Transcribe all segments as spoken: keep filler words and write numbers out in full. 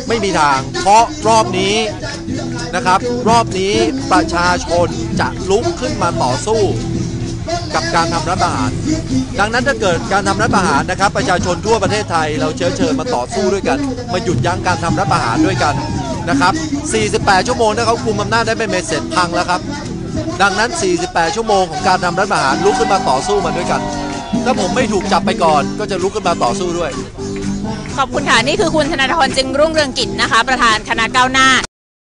ไม่มีทางเพราะรอบนี้นะครับรอบนี้ประชาชนจะลุกขึ้นมาต่อสู้กับการทำรัฐประหารดังนั้นถ้าเกิดการทำรัฐประหารนะครับประชาชนทั่วประเทศไทยเราเชื้อเชิญมาต่อสู้ด้วยกันมาหยุดยั้งการทำรัฐประหารด้วยกันนะครับสี่สิบแปดชั่วโมงถ้าเขาคุมอำนาจได้ไม่เสร็จพังแล้วครับดังนั้นสี่สิบแปดชั่วโมงของการทำรัฐประหารลุกขึ้นมาต่อสู้มันด้วยกันถ้าผมไม่ถูกจับไปก่อนก็จะลุกขึ้นมาต่อสู้ด้วยขอบคุณค่ะนี่คือคุณธนาธรจึงรุ่งเรืองกิจนะคะประธานคณะก้าวหน้า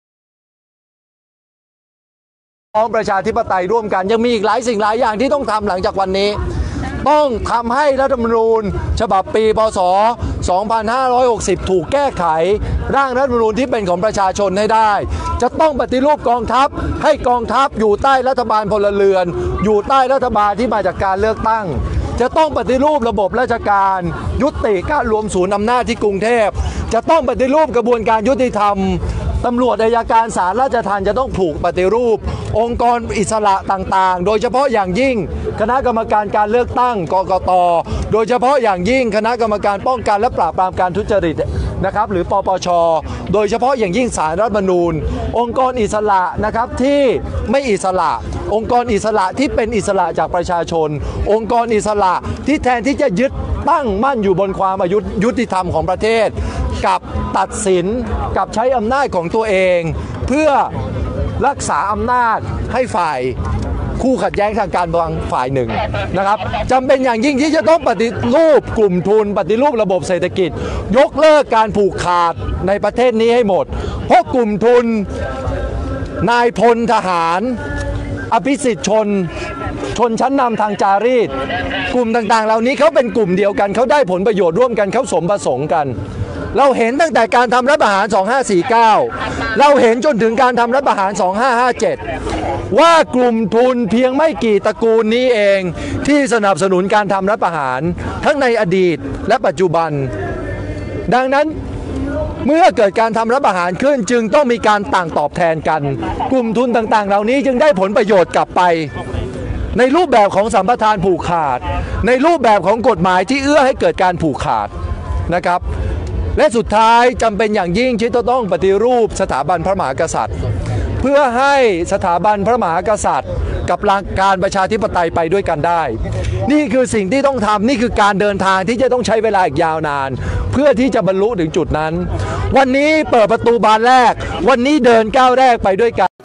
ของประชาธิปไตยร่วมกันยังมีอีกหลายสิ่งหลายอย่างที่ต้องทำหลังจากวันนี้ต้องทำให้รัฐธรรมนูญฉบับปีพ.ศ. สองพันห้าร้อยหกสิบถูกแก้ไขร่างรัฐธรรมนูญที่เป็นของประชาชนให้ได้จะต้องปฏิรูปกองทัพให้กองทัพอยู่ใต้รัฐบาลพลเรือนอยู่ใต้รัฐบาลที่มาจากการเลือกตั้งจะต้องปฏิรูประบบราชการยุติการรวมศูนย์อำนาจที่กรุงเทพจะต้องปฏิรูปกระบวนการยุติธรรมตำรวจอัยการศาลราชทัณฑ์จะต้องถูกปฏิรูปองค์กรอิสระต่างๆโดยเฉพาะอย่างยิ่งคณะกรรมการการเลือกตั้งกกต.โดยเฉพาะอย่างยิ่งคณะกรรมการป้องกันและปราบปรามการทุจริตนะครับหรือปปช.โดยเฉพาะอย่างยิ่งศาลรัฐธรรมนูญองค์กรอิสระนะครับที่ไม่อิสระองค์กรอิสระที่เป็นอิสระจากประชาชนองค์กรอิสระที่แทนที่จะยึดตั้งมั่นอยู่บนความยุติธรรมของประเทศกับตัดสินกับใช้อำนาจของตัวเองเพื่อรักษาอำนาจให้ฝ่ายคู่ขัดแย้งทางการเมืองฝ่ายหนึ่งนะครับจำเป็นอย่างยิ่งที่จะต้องปฏิรูปกลุ่มทุนปฏิรูประบบเศรษฐกิจยกเลิกการผูกขาดในประเทศนี้ให้หมดเพราะกลุ่มทุนนายพลทหารอภิสิทธิชนชนชั้นนำทางจารีตกลุ่มต่างๆเหล่านี้เขาเป็นกลุ่มเดียวกันเขาได้ผลประโยชน์ร่วมกันเขาสมประสงค์กันเราเห็นตั้งแต่การทำรัฐประหารสองห้าสี่เก้าเราเห็นจนถึงการทำรัฐประหารสองห้าห้าเจ็ดว่ากลุ่มทุนเพียงไม่กี่ตระกูลนี้เองที่สนับสนุนการทำรัฐประหารทั้งในอดีตและปัจจุบันดังนั้นเมื่อเกิดการทำรัฐประหารขึ้นจึงต้องมีการต่างตอบแทนกันกลุ่มทุนต่างๆเหล่านี้จึงได้ผลประโยชน์กลับไปในรูปแบบของสัมปทานผูกขาดในรูปแบบของกฎหมายที่เอื้อให้เกิดการผูกขาดนะครับและสุดท้ายจำเป็นอย่างยิ่งที่จะต้องปฏิรูปสถาบันพระมหากษัตริย์เพื่อให้สถาบันพระมหากษัตริย์กับหลักการประชาธิปไตยไปด้วยกันได้นี่คือสิ่งที่ต้องทำนี่คือการเดินทางที่จะต้องใช้เวลาอีกยาวนานเพื่อที่จะบรรลุถึงจุดนั้นวันนี้เปิดประตูบานแรกวันนี้เดินก้าวแรกไปด้วยกัน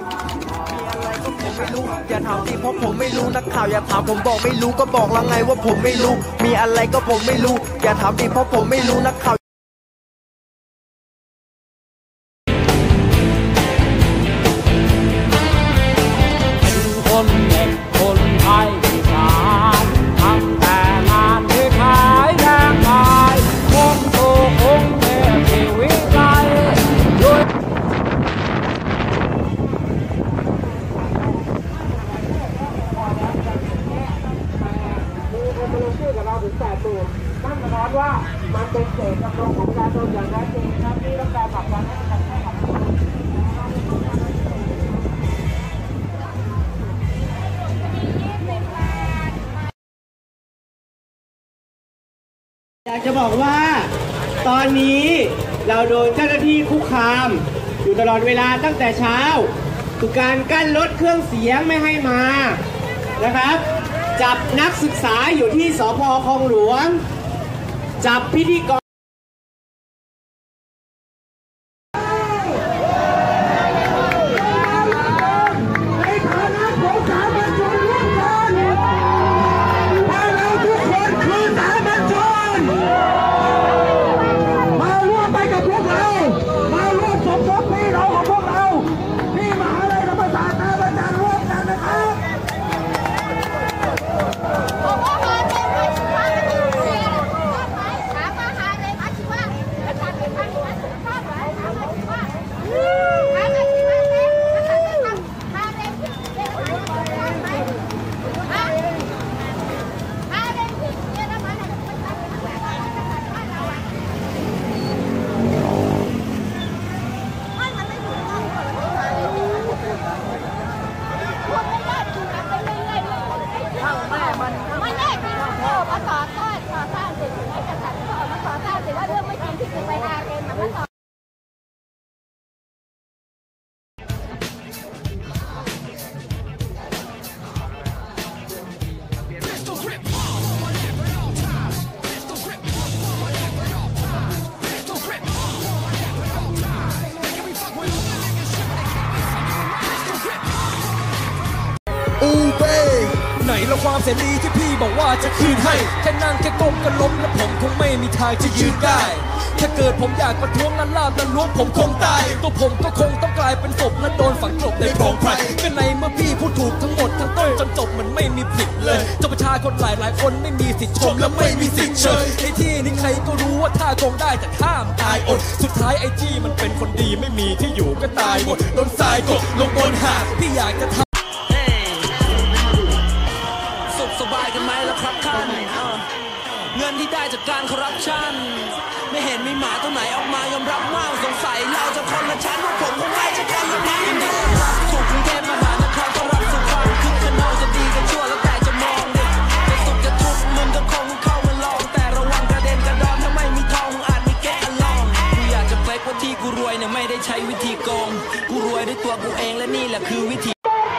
อย่าถามดิเพราะผมไม่รู้นักข่าวอย่าถามผมบอกไม่รู้ก็บอกแล้วไงว่าผมไม่รู้มีอะไรก็ผมไม่รู้อย่าถามดิเพราะผมไม่รู้นักข่าวคนเด็กคนไทยสารทำแต่งานที่ขายแรงกายคงโตคงเทพชีวิตใจด้วยนั่นหมายว่ามันเป็นเศษกำลังของการโดนอย่างแท้จริงครับที่ต้องการผลักดันให้ประเทศไทยอยากจะบอกว่าตอนนี้เราโดนเจ้าหน้าที่คุกคามอยู่ตลอดเวลาตั้งแต่เช้าคือการกั้นรถเครื่องเสียงไม่ให้มานะครับจับนักศึกษาอยู่ที่สภ.คลองหลวงจับพิธีกรถไหนละความเสรีที่พี่บอกว่าจะคืนให้แค่นั่งแค่ก้มก็ล้มแล้วผมคงไม่มีทางจะยืนได้ถ้าเกิดผมอยากประท้วงนั้นลาบนั้นล้วงผมคงตายตัวผมก็คงต้องกลายเป็นศพและโดนฝังกลบในโพรงไพรก็ในเมื่อพี่พูดถูกทั้งหมดทั้งต้นจนจบมันไม่มีผิดเลยเจ้าประชาชนหลายหลายคนไม่มีสิทธิ์ชมและไม่มีสิทธิ์เชยในที่นี้ใครก็รู้ว่าถ้าโกงได้แต่ห้ามตายอดสุดท้ายไอ้ที่มันเป็นคนดีไม่มีที่อยู่ก็ตายหมดโดนทรายกดลงบนหาดพี่อยากจะทำสบายกันไหมล่ะครับท่านเงินที่ได้จากการคอร์รัปชันไม่เห็นมีหมาตัวไหนออกมายอมรับว่าสงสัยเราจะคนละชั้นว่าผมคงไม่ใช่ใครอย่างนี้ถูกกรุงเทพมหานครก็รับสุขความคึกขนองจะดีกันชั่วแล้วแต่จะมองดิจะสุขจะทุกข์มึงก็คงเข้ามาลองแต่ระวังกระเด็นกระดอนถ้าไม่มีทองมึงอาจไม่แก้ลองกูอยากจะเฟกว่าที่กูรวยเนี่ยไม่ได้ใช้วิธีโกงกูรวยด้วยตัวกูเองและนี่แหละคือวิธี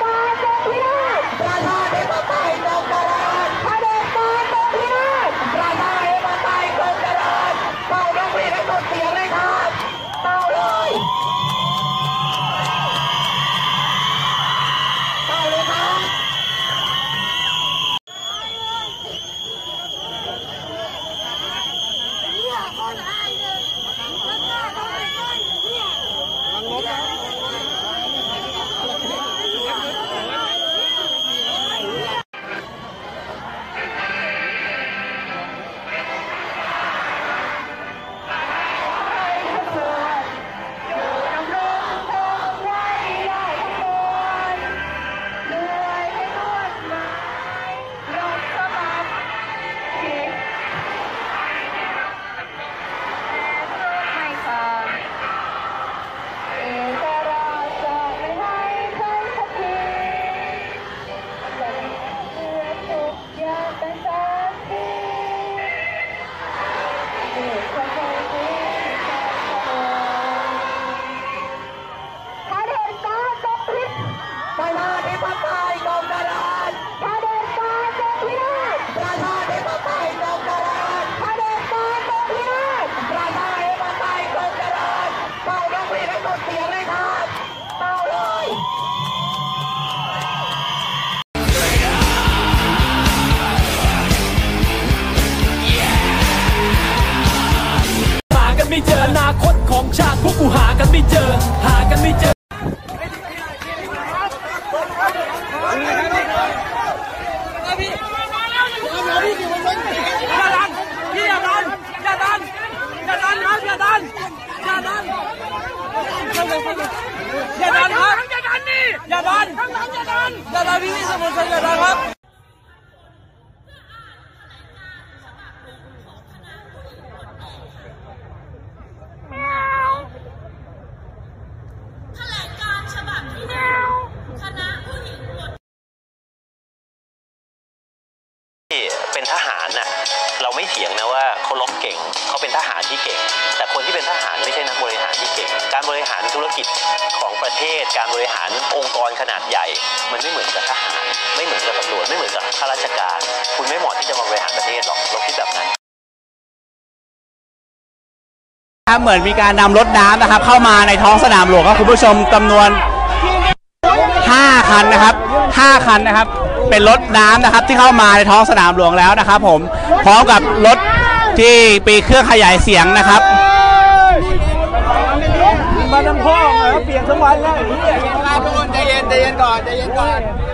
ไม่เจออนาคตของชาติพวกกูหากันไม่เจอหากันไม่เจอพี่อย่าดันอย่าดันอย่าดันครับอย่าดันอย่าดันอย่าดันครับอย่าดันนี่อย่าดันอย่าดันอย่าดันพี่สมุทรอย่าดันครับเป็นทหารน่ะเราไม่เถียงนะว่าเขาลบเก่งเขาเป็นทหารที่เก่งแต่คนที่เป็นทหารไม่ใช่นักบริหารที่เก่งการบริหารธุรกิจของประเทศการบริหารองค์กรขนาดใหญ่มันไม่เหมือนกับทหารไม่เหมือนกับตำรวจไม่เหมือนกับข้าราชการคุณไม่เหมาะที่จะมาบริหารประเทศหรอกเราคิดแบบนั้นเหมือนมีการนำรถน้ำนะครับเข้ามาในท้องสนามหลวงครับคุณผู้ชมจำนวนห้าคันนะครับห้าคันนะครับเป็นรถน้ำนะครับที่เข้ามาในท้องสนามหลวงแล้วนะครับผมพร้อมกับรถที่ปีเครื่องขยายเสียงนะครับมาทั้งห้องเปลี่ยนทั้งวันแล้วใจเย็นใจเย็นก่อนใจเย็นก่อน